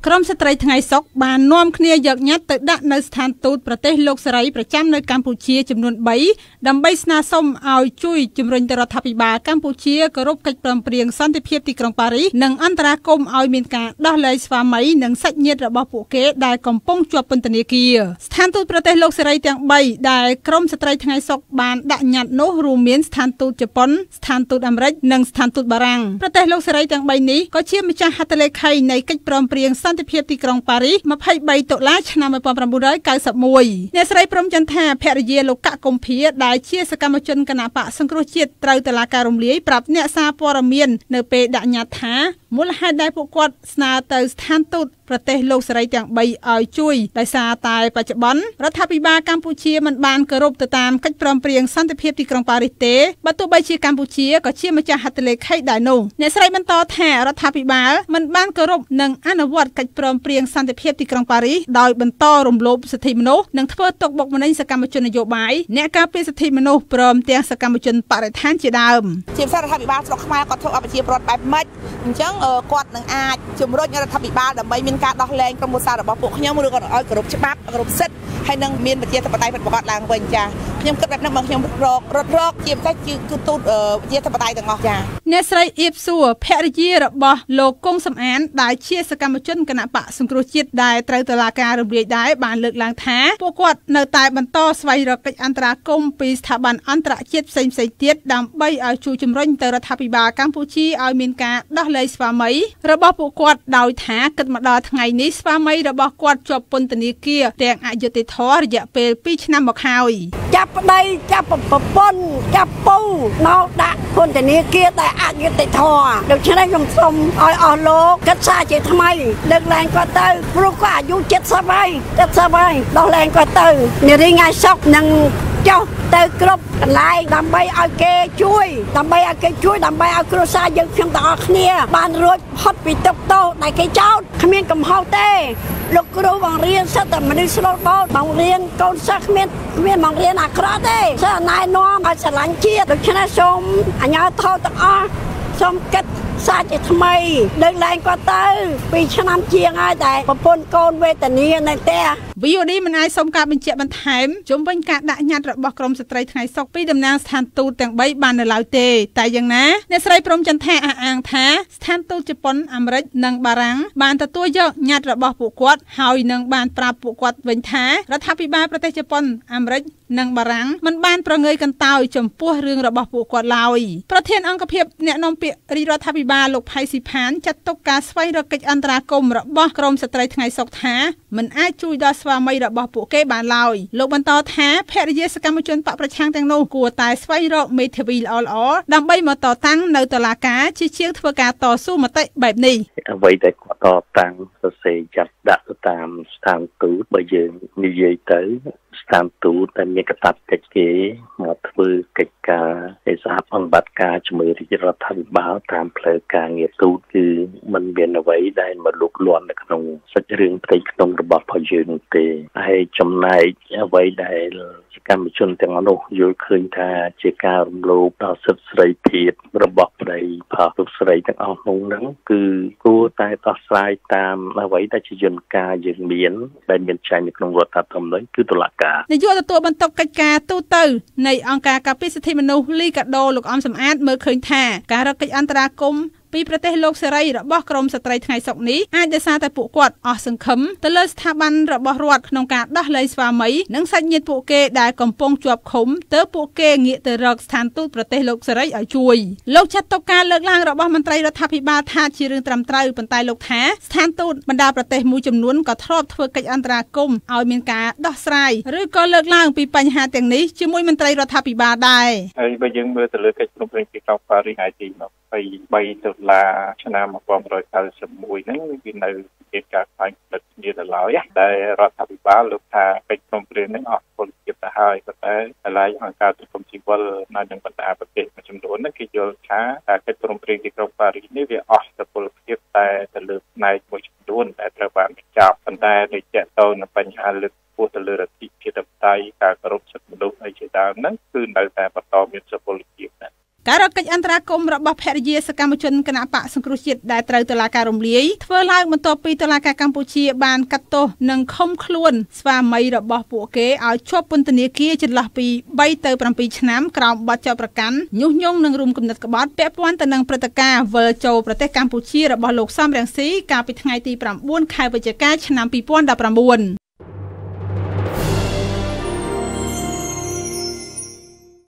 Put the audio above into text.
ក្រមស្ត្រីថ្ងៃសុកបាននាំគ្នាយកញត្តិទៅដាក់នៅស្ថានទូតប្រទេសលោកសេរីប្រចាំនៅកម្ពុជាចំនួន3ដើម្បីស្នើសុំឲ្យជួយជំរុញទៅរដ្ឋាភិបាលកម្ពុជាគោរពកិច្ចព្រមព្រៀងសន្តិភាពទីក្រុងប៉ារីសនិងអន្តរាគមន៍ឲ្យមានការដោះលែងស្វាមីនិងសាច់ញាតិរបស់ពួកគេដែលកំពុងជាប់ពន្ធនាគារស្ថានទូតប្រទេសលោកសេរីទាំង3ដែលក្រមស្ត្រីថ្ងៃសុកបានដាក់ញត្តិនោះរួមមានស្ថានទូតជប៉ុនស្ថានទូតអាមេរិកនិងស្ថានទូតបារាំងប្រទេសលោកសេរីទាំង3នេះក៏ជាម្ចាស់ហត្ថលេខីនៃកិច្ចព្រមព្រៀងសន្តិភាពទីក្រុងប៉ារីស23តុលាឆ្នាំ1991អ្នកស្រីព្រំចន្ទថាភរិយាលោកកកុម្ភាដែលជាសកម្មជនគណបកសង្គ្រោះជាតិត្រូវតុលាការរំលាយប្រាប់អ្នកសារព័ត៌មាននៅពេលដាក់ញត្តិថាមូលហេតុដែលពួកគាត់ស្នើទៅស្ថានទូតប្រទេសលោកសេរីទាំង3ឲ្យជួយដោយសារតែបច្ចុប្បន្នរដ្ឋាភិបាលកម្ពុជាមិនបានគោរពទៅតាមកិច្ចព្រមព្រៀងសន្តិភាពទីក្រុងប៉ារីសទេបើទោះបីជាកម្ពុជាក៏ជាម្ចាស់ហត្ថលេខីដែរនោះអ្នកស្រីបន្តថារដ្ឋាភិបាលមិនបានគោរពនិងអនុវត្តកិច្ចព្រមព្រៀងសន្តិភាពទីក្រុងប៉ារីសដោយបន្តរំលោភសិទ្ធិមនុស្សនិងធ្វើទុកបុកម្នេញសកម្មជននយោបាយអ្នកការពារសិទ្ធិមនុស្សព្រមទាំងសកម្មជនបរិស្ថានជាដើមជាភាសារដ្ឋាភិបាលស្រុកខ្មែរគាត់ធ្វើឲ្យប្រជាពលរដ្ឋបែបម៉េចអញ្ចឹងគាត់នឹងអាចជំរុញរដ្ឋាភិបាលដើម្បីមានការដោះលែងក្រុមគ្រួសាររបស់ពួកខ្ញុំឬក៏ឲ្យគោរពច្បាប់គោរពសិទ្ធិហើយនឹងមានប្រជាធិបតេយ្យពិតប្រាកដឡើងវិញចាខ្ញុំគិតបែបហ្នឹងមកខ្ញុំរកជាពិសេសគឺទូតប្រជាធិបតេយ្យទាំងអស់ចាអ្នកស្រីអៀបសួរភរិយារបស់លោកគង់សំអានដែលជាសកម្មជនគណបកសង្គ្រោះជាតិដែលត្រូវតុលាការរំលាយដែរបានលើកឡើងថាពួកគាត់នៅតែបន្តស្វែងរកកិច្ចអន្តរាគមន៍ពីស្ថាប័នអន្តរជាតិផ្សេងៗទៀតដើម្បីឲ្យជួយជំរុញទៅរដ្ឋាភិបាលកម្ពុជាឲ្យមានការដោះលែងស្វាមីរបស់ពួកគាត់ដោយថាគិតមកដល់ថ្ងៃនេះស្វាមីរបស់គាត់ជាប់ពន្ធនាគារទាំងអយុត្តិធម៌រយៈពេល2ឆ្នាំមកហើយចាប់ប្តីចាប់ប្រពន្ធចាប់ពូមកដាក់ពន្ធនាគារតែអយុត្តិធម៌ដូច្នេះខ្ញុំសូមឲ្យអស់លោកគិតសារជាថ្មីលើកឡើងគាត់ទៅព្រោះគាត់អាយុ70ហើយដោះលែងគាត់ទៅនារីថ្ងៃសុកនឹងចុះទៅគ្រប់កន្លែងដើម្បីឲ្យគេជួយដើម្បីឲ្យគ្រួសារយើងខ្ញុំទាំងអស់គ្នាបានរួចផុតពីទុក្ខទោសដែលគេចោទគ្មានកំហុសទេលោកគ្រូបង្រៀនសិទ្ធិមនុស្សស្លូតបូតបង្រៀនកូនសិស្សគ្មានបង្រៀនអាក្រក់ទេសិស្សណែនាំឲ្យស្រឡាញ់ជាតិដូច្នេះសូមអាជ្ញាធរទាំងអស់សូមគិតសាជាថ្មីលើកឡើងគាត់ទៅ2ឆ្នាំជាងហើយតែប្រពន្ធកូនវេទនានៅផ្ទះ VOD មិនអាចសុំការបញ្ជាក់បន្ថែមជុំវិញការដាក់ញត្តិរបស់ក្រមស្ត្រីថ្ងៃសុកពីតំណាងស្ថានទូតទាំង3បាននៅឡើយទេតែយ៉ាងណាអ្នកស្រីព្រំចន្ទថាអះអាងថាស្ថានទូតជប៉ុនអាមេរិកនិងបារាំងបានទទួលយកញត្តិរបស់ពួកគាត់ហើយនឹងបានប្រាប់ពួកគាត់វិញថារដ្ឋាភិបាលប្រទេសជប៉ុនអាមេរិកនិងបារាំងមិនបានប្រងើយកន្តើយចំពោះរឿងរបស់ពួកគាត់ឡើយប្រធានអង្គភិបអ្នកនាំពាក្យរាជរដ្ឋាភិបាលលោកផៃស៊ីផានចាត់ទុកការស្វែងរកកិច្ចអន្តរាគមន៍របស់ក្រមស្ត្រីថ្ងៃសុកថាមិនអាចជួយដល់ស្វាមីរបស់ពួកគេបានឡើយលោកបន្តថាភរិយាសកម្មជនបកប្រឆាំងទាំងនោះគួរតែស្វែងរកមេធាវីល្អៗដើម្បីមកតតាំងនៅតុលាការជាជាងធ្វើការតស៊ូមតិបែបនេះអ្វីដែលគាត់តតាំងសរសេរចាត់ដាក់ទៅតាមស្ថានទូតបើយើងនិយាយទៅស្ថានទូតតែមានកាតព្វកិច្ចគេមកធ្វើកិច្ចការឯសហប្រតិបត្តិការជាមួយរាជរដ្ឋាភិបាលតាមផ្លូវការងារទូតគឺមិនមានអ្វីដែលមកលូកលាន់នៅក្នុងសាច់រឿងផ្ទៃក្នុងរបស់ផងយើងទេហើយចំណែកអ្វីដែលសកម្មជនទាំងនោះយល់ឃើញថាជាការរំលោភដល់សិទ្ធិសេរីភាពរបស់ប្តីផាលោកស្រីទាំងអស់ហ្នឹងគឺគួរតែដោះស្រាយតាមអ្វីដែលជាយន្តការយើងមានដែលមានចែងនៅក្នុងរដ្ឋធម្មនុញ្ញគឺតុលាការនាយកទទួលបន្ទុកកិច្ចការទូទៅនៃអង្គការការពារសិទ្ធិមនុស្សលីកាដូលោកអំសំអាតមើលឃើញថាការរកកិច្ចអន្តរាគមន៍ពីប្រទេសលោកសេរីរបស់ក្រមស្ត្រីថ្ងៃសុកនេះអាចដោយសារតែពួកគាត់អស់សង្ឃឹមទៅលើស្ថាប័នរបស់រដ្ឋក្នុងការដោះលែងស្វាមីនិងសាច់ញាតិពួកគេដែលកំពុងជាប់ឃុំទើបពួកគេងាកទៅរកស្ថានទូតប្រទេសលោកសេរីឲ្យជួយលោកចាត់ទុកការលើកឡើងរបស់មន្ត្រីរដ្ឋាភិបាលថាជារឿងត្រឹមត្រូវប៉ុន្តែលោកថាស្ថានទូតបណ្ដាប្រទេសមួយចំនួនក៏ធ្លាប់ធ្វើកិច្ចអន្តរាគមន៍ឲ្យមានការដោះស្រាយឬក៏លើកឡើងពីបញ្ហាទាំងនេះជាមួយមន្ត្រីរដ្ឋាភិបាលដែរហើយបើយើងមើលទៅលើកិច្ចព្រមព្រៀងទីក្រុងប៉ារីសថ្ងៃទី23តុលាឆ្នាំ1991ហ្នឹងវានៅជាការផ្សាយផលិតគ្នាទៅឡើយដែលរដ្ឋាភិបាលលោកថាកិច្ចព្រមព្រៀងហ្នឹងអស់ពលភាពទៅហើយប៉ុន្តែកន្លែងអង្គការសង្គមស៊ីវិលនៅនឹងបណ្ដាប្រទេសមួយចំនួនហ្នឹងគេយល់ថាកិច្ចព្រមព្រៀងទីក្រុងប៉ារីសនេះវាអស់ពលភាពតែទៅលើផ្នែកមួយចំនួនដែលត្រូវបានបញ្ចប់ប៉ុន្តែដូចតទៅនឹងបញ្ហាលើកពោះទៅលើរដ្ឋាភិបាលការគោរពសិទ្ធិមនុស្សអីជាដើមហ្នឹងគឺនៅតែបន្តមានសុពលភាពដែរការរកកិច្ចអន្តរាគមន៍របស់ភរិយាសកម្មជនគណៈបកសង្គ្រោះជាតិដែលត្រូវតុលាការរំលាយធ្វើឡើងបន្ទាប់ពីតុលាការកម្ពុជាបានកាត់ទោសនិងឃុំខ្លួនស្វាមីរបស់ពួកគេឲ្យជាប់ពន្ធនាគារចន្លោះពី3ទៅ7ឆ្នាំក្រោមបទចោទប្រកាន់ញុះញង់និងរួមគំនិតក្បត់ពាក់ព័ន្ធទៅនឹងព្រឹត្តិការណ៍វិលចូលប្រទេសកម្ពុជារបស់លោកសំរងស៊ីកាលពីថ្ងៃទី9 ខែវិច្ឆិកាឆ្នាំ2019